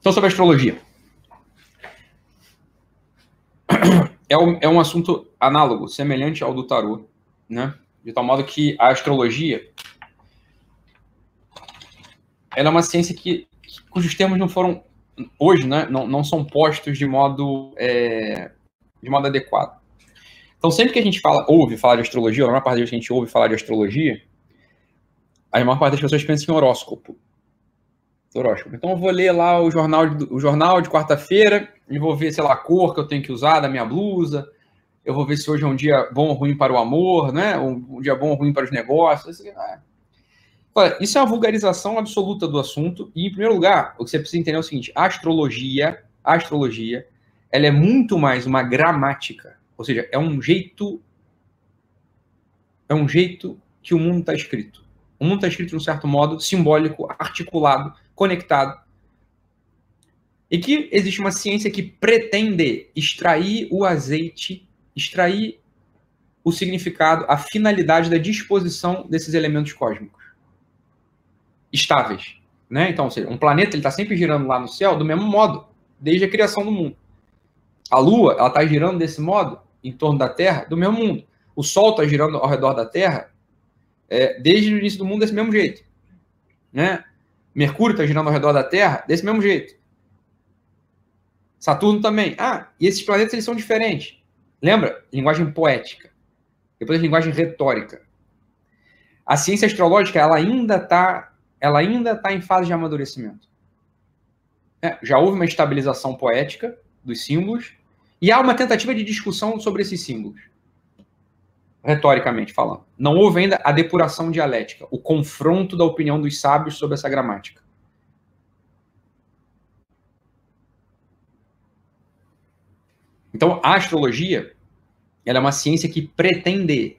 Então, sobre a astrologia. É um assunto análogo, semelhante ao do tarô, né? De tal modo que a astrologia ela é uma ciência cujos termos não foram, hoje, né, não são postos de modo adequado. Então, sempre que a gente ouve falar de astrologia, ou a maior parte das vezes que a gente ouve falar de astrologia, a maior parte das pessoas pensa em horóscopo. Então, eu vou ler lá o jornal de quarta-feira e vou ver, sei lá, a cor que eu tenho que usar da minha blusa. Eu vou ver se hoje é um dia bom ou ruim para o amor, né? Um dia bom ou ruim para os negócios. Olha, isso é uma vulgarização absoluta do assunto. E, em primeiro lugar, o que você precisa entender é o seguinte: a astrologia, ela é muito mais uma gramática. Ou seja, é um jeito que o mundo está escrito. O mundo está escrito de um certo modo simbólico, articulado, conectado. E que existe uma ciência que pretende extrair o azeite, extrair o significado, a finalidade da disposição desses elementos cósmicos estáveis, né? Então, ou seja, um planeta está sempre girando lá no céu do mesmo modo, desde a criação do mundo. A Lua, ela está girando desse modo em torno da Terra, do mesmo mundo. O Sol está girando ao redor da Terra desde o início do mundo desse mesmo jeito, né? Mercúrio está girando ao redor da Terra desse mesmo jeito. Saturno também. E esses planetas eles são diferentes. Lembra? Linguagem poética. Depois a linguagem retórica. A ciência astrológica ela ainda está em fase de amadurecimento. Já houve uma estabilização poética dos símbolos e há uma tentativa de discussão sobre esses símbolos, retoricamente falando. Não houve ainda a depuração dialética, o confronto da opinião dos sábios sobre essa gramática. Então, a astrologia ela é uma ciência que pretende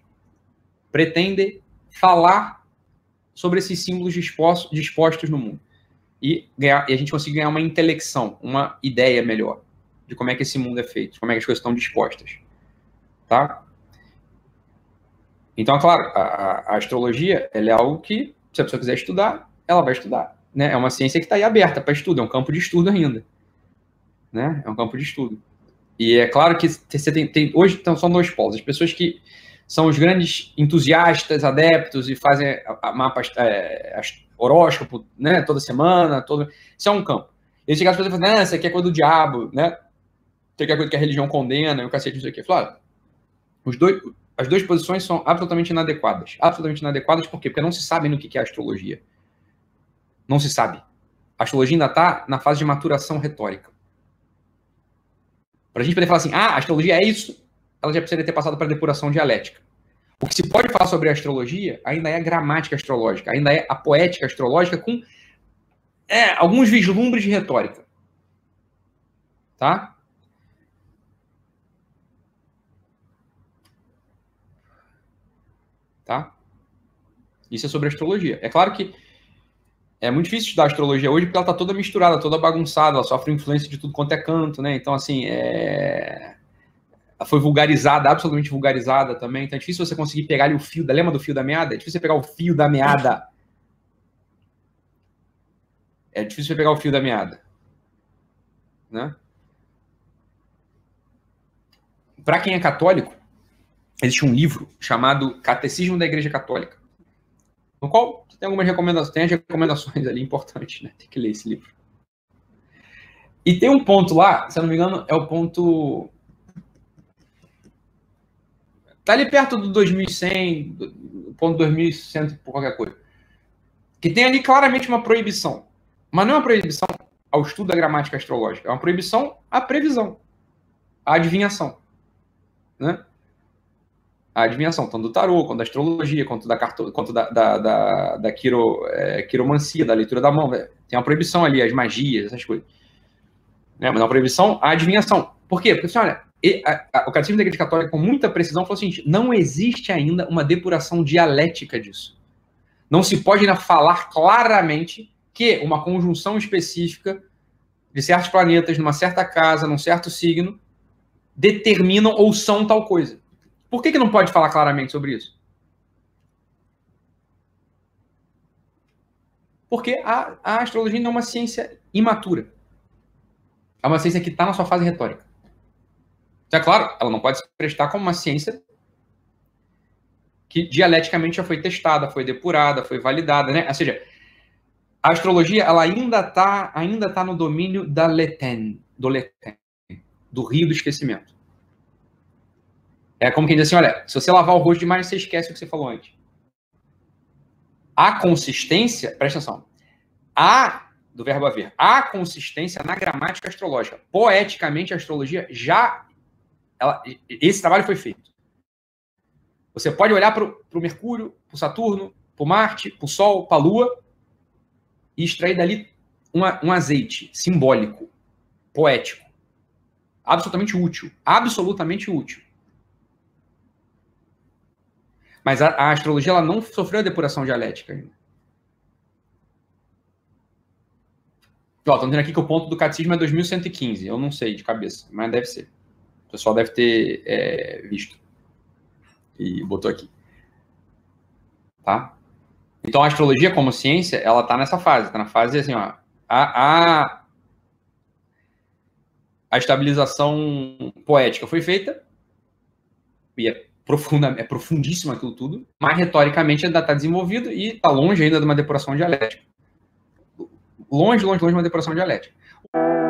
falar sobre esses símbolos dispostos no mundo. E a gente consegue ganhar uma intelecção, uma ideia melhor de como é que esse mundo é feito, de como é que as coisas estão dispostas. Tá? Então, claro, a astrologia ela é algo que, se a pessoa quiser estudar, ela vai estudar. Né? É uma ciência que está aí aberta para estudo, é um campo de estudo ainda. Né? É um campo de estudo. E é claro que você tem hoje são dois polos. As pessoas que são os grandes entusiastas, adeptos e fazem mapas, horóscopo, né, toda semana, isso é um campo. Eles chegam as pessoas e falam, isso aqui é coisa do diabo, né? Isso aqui é coisa que a religião condena, e o cacete, isso aqui. Claro, as duas posições são absolutamente inadequadas. Absolutamente inadequadas, por quê? Porque não se sabe no que é a astrologia. Não se sabe. A astrologia ainda está na fase de maturação retórica. Para a gente poder falar assim, a astrologia é isso, ela já precisa ter passado para a depuração dialética. O que se pode falar sobre a astrologia ainda é a gramática astrológica, ainda é a poética astrológica com alguns vislumbres de retórica. Tá? Tá? Isso é sobre astrologia. É claro que é muito difícil estudar astrologia hoje porque ela está toda misturada, toda bagunçada, ela sofre influência de tudo quanto é canto, né? Então, assim, ela foi vulgarizada, absolutamente vulgarizada também. Então é difícil você conseguir pegar ali o fio, lembra do fio da meada? É difícil você pegar o fio da meada. É difícil você pegar o fio da meada. Né? Para quem é católico, existe um livro chamado Catecismo da Igreja Católica, no qual tem algumas recomendações, tem as recomendações ali importantes, né? Tem que ler esse livro. E tem um ponto lá, se eu não me engano, é o ponto... Tá ali perto do 2100, do ponto 2100 por qualquer coisa. Que tem ali claramente uma proibição. Mas não é uma proibição ao estudo da gramática astrológica. É uma proibição à previsão, à adivinhação. Né? A adivinhação, tanto do tarô, quanto da astrologia, quanto da quiromancia, da leitura da mão. Tem uma proibição ali, as magias, essas coisas. Mas é uma proibição à adivinhação. Por quê? Porque, assim, olha, o Catecismo da Igreja Católica, com muita precisão, falou o seguinte: não existe ainda uma depuração dialética disso. Não se pode ainda falar claramente que uma conjunção específica de certos planetas, numa certa casa, num certo signo, determinam ou são tal coisa. Por que não pode falar claramente sobre isso? Porque a astrologia não é uma ciência imatura. é uma ciência que está na sua fase retórica. Então, é claro, ela não pode se prestar como uma ciência que dialeticamente já foi testada, foi depurada, foi validada, né? Ou seja, a astrologia ela ainda tá no domínio da Leten, do rio do esquecimento. É como quem diz assim, olha, se você lavar o rosto demais, você esquece o que você falou antes. A consistência, presta atenção, do verbo haver, a consistência na gramática astrológica. Poeticamente, a astrologia esse trabalho foi feito. Você pode olhar para o Mercúrio, para o Saturno, para o Marte, para o Sol, para a Lua, e extrair dali um azeite simbólico, poético, absolutamente útil. Absolutamente útil. Mas a astrologia ela não sofreu a depuração dialética ainda. Estão dizendo aqui que o ponto do catecismo é 2115. Eu não sei de cabeça, mas deve ser. O pessoal deve ter visto. E botou aqui. Tá? Então, a astrologia como ciência, ela está nessa fase. Está na fase assim, ó. A estabilização poética foi feita. E é profundíssimo aquilo tudo. Mas, retoricamente, ainda está desenvolvido e está longe ainda de uma depuração dialética. Longe de uma depuração dialética.